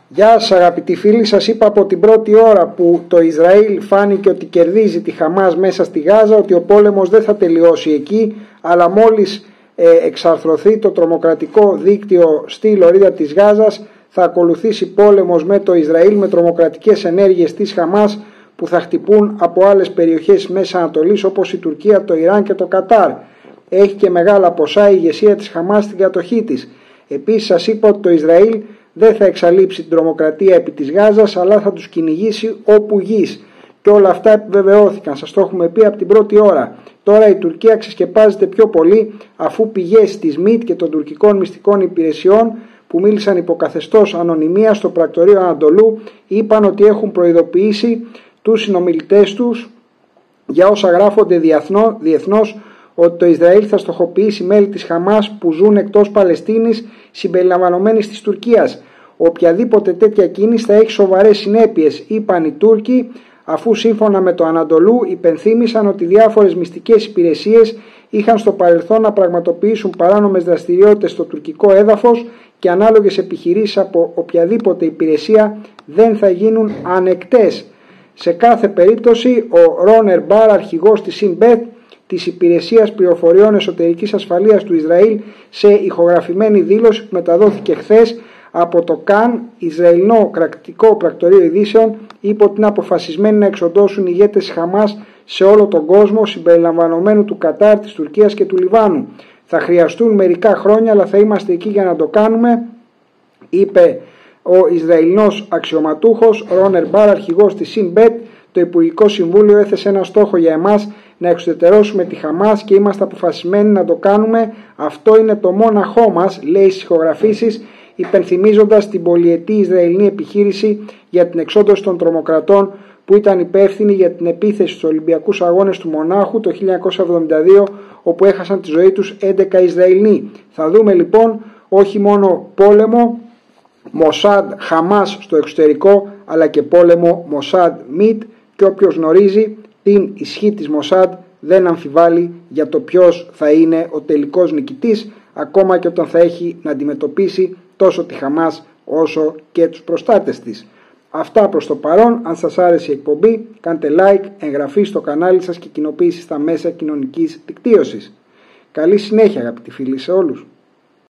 Γεια σας αγαπητοί φίλοι, σας είπα από την πρώτη ώρα που το Ισραήλ φάνηκε ότι κερδίζει τη Χαμάς μέσα στη Γάζα, ότι ο πόλεμος δεν θα τελειώσει εκεί, αλλά μόλις εξαρθρωθεί το τρομοκρατικό δίκτυο στη λωρίδα της Γάζας θα ακολουθήσει πόλεμος με το Ισραήλ, με τρομοκρατικές ενέργειες της Χαμάς που θα χτυπούν από άλλες περιοχές Μέσης Ανατολής όπως η Τουρκία, το Ιράν και το Κατάρ. Έχει και μεγάλα ποσά η ηγεσία της Χαμάς στην κατοχή της. Επίσης σας είπα ότι το Ισραήλ δεν θα εξαλείψει την τρομοκρατία επί της Γάζας, αλλά θα τους κυνηγήσει όπου γης. Και όλα αυτά επιβεβαιώθηκαν, σας το έχουμε πει από την πρώτη ώρα. Τώρα η Τουρκία ξεσκεπάζεται πιο πολύ, αφού πηγές της ΜΙΤ και των τουρκικών μυστικών υπηρεσιών που μίλησαν υποκαθεστώς ανωνυμία στο πρακτορείο Ανατολού είπαν ότι έχουν προειδοποιήσει τους συνομιλητές τους για όσα γράφονται διεθνώς, ότι το Ισραήλ θα στοχοποιήσει μέλη της Χαμάς που ζουν εκτός Παλαιστίνης συμπεριλαμβανομένης της Τουρκίας. Οποιαδήποτε τέτοια κίνηση θα έχει σοβαρές συνέπειες, είπαν οι Τούρκοι, αφού σύμφωνα με το Ανατολού υπενθύμησαν ότι διάφορες μυστικές υπηρεσίες είχαν στο παρελθόν να πραγματοποιήσουν παράνομες δραστηριότητες στο τουρκικό έδαφος και ανάλογες επιχειρήσεις από οποιαδήποτε υπηρεσία δεν θα γίνουν ανεκτές. Σε κάθε περίπτωση ο Ρόνερ Μπάρ, αρχηγός της Σινμπέτ, της Υπηρεσίας Πληροφοριών Εσωτερικής Ασφαλείας του Ισραήλ, σε ηχογραφημένη δήλωση που μεταδόθηκε χθες από το ΚΑΝ, Ισραηλινό κρατικό πρακτορείο ειδήσεων, είπε ότι είναι αποφασισμένοι να εξοντώσουν οι ηγέτες της Χαμάς σε όλο τον κόσμο, συμπεριλαμβανομένου του Κατάρ, της Τουρκίας και του Λιβάνου. Θα χρειαστούν μερικά χρόνια, αλλά θα είμαστε εκεί για να το κάνουμε, είπε ο Ισραηλινός αξιωματούχος Ρόνερ Μπάρ, αρχηγός της Σινμπέτ. Το Υπουργικό Συμβούλιο έθεσε ένα στόχο για εμάς, να εξουδετερώσουμε τη Χαμάς, και είμαστε αποφασισμένοι να το κάνουμε. Αυτό είναι το μόναχό μας, λέει στις ηχογραφήσεις, υπενθυμίζοντας την πολυετή Ισραηλινή επιχείρηση για την εξόντωση των τρομοκρατών που ήταν υπεύθυνη για την επίθεση στους Ολυμπιακούς Αγώνες του Μονάχου το 1972, όπου έχασαν τη ζωή τους 11 Ισραηλοί. Θα δούμε λοιπόν όχι μόνο πόλεμο Μοσάντ Χαμάς στο εξωτερικό, αλλά και πόλεμο Μοσάντ ΜΙΤ, και όποιος γνωρίζει την ισχύ της Μοσάντ δεν αμφιβάλλει για το ποιος θα είναι ο τελικός νικητής, ακόμα και όταν θα έχει να αντιμετωπίσει τόσο τη Χαμάς όσο και τους προστάτες της. Αυτά προς το παρόν. Αν σας άρεσε η εκπομπή, κάντε like, εγγραφή στο κανάλι σας και κοινοποίηση στα μέσα κοινωνικής δικτύωσης. Καλή συνέχεια αγαπητοί φίλοι σε όλους.